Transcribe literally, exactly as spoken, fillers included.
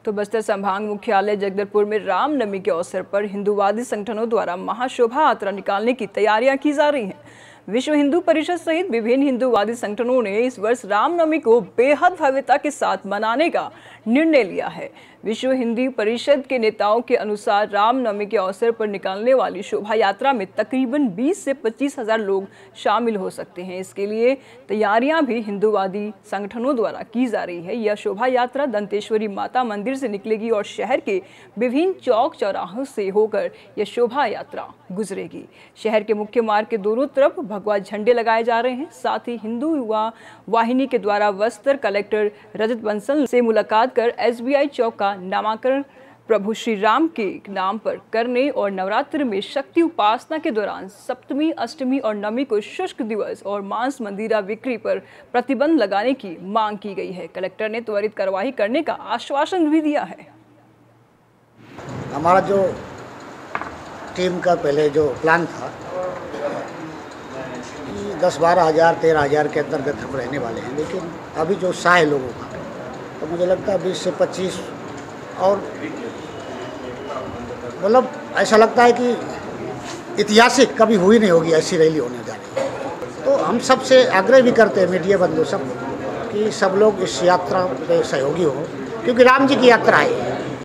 तो बस्तर संभाग मुख्यालय जगदलपुर में रामनवमी के अवसर पर हिंदूवादी संगठनों द्वारा महाशोभा यात्रा निकालने की तैयारियां की जा रही हैं। विश्व हिंदू परिषद सहित विभिन्न हिंदूवादी संगठनों ने इस वर्ष रामनवमी को बेहद भव्यता के साथ मनाने का निर्णय लिया है। विश्व हिंदू परिषद के नेताओं के अनुसार रामनवमी के अवसर पर निकालने वाली शोभा यात्रा में तकरीबन बीस से पच्चीस हजार लोग शामिल हो सकते हैं। इसके लिए तैयारियां भी हिंदूवादी संगठनों द्वारा की जा रही है। यह शोभा यात्रा दंतेश्वरी माता मंदिर से निकलेगी और शहर के विभिन्न चौक चौराहों से होकर यह शोभा यात्रा गुजरेगी। शहर के मुख्य मार्ग के दोनों तरफ भगवा झंडे लगाए जा रहे हैं। साथ ही हिंदू युवा वाहिनी के द्वारा बस्तर कलेक्टर रजत बंसल से मुलाकात कर एस बी आई चौक का नामकरण प्रभु श्री राम के नाम पर करने और नवरात्र में शक्ति उपासना के दौरान सप्तमी, अष्टमी और नवमी को शुष्क दिवस और मांस मंदिरा बिक्री पर प्रतिबंध लगाने की मांग की गई है। कलेक्टर ने त्वरित कार्रवाई करने का आश्वासन भी दिया है। हमारा जो टीम का पहले जो प्लान था कि दस बारह हज़ार तेरह हज़ार के अंतर्गत हम रहने वाले हैं, लेकिन अभी जो उत्साह है लोगों का, तो मुझे लगता है बीस से पच्चीस और मतलब ऐसा लगता है कि ऐतिहासिक कभी हुई नहीं होगी ऐसी रैली होने जा रही है। तो हम सब से आग्रह भी करते हैं मीडिया बंधु सब कि सब लोग इस यात्रा में सहयोगी हो, क्योंकि राम जी की यात्रा है।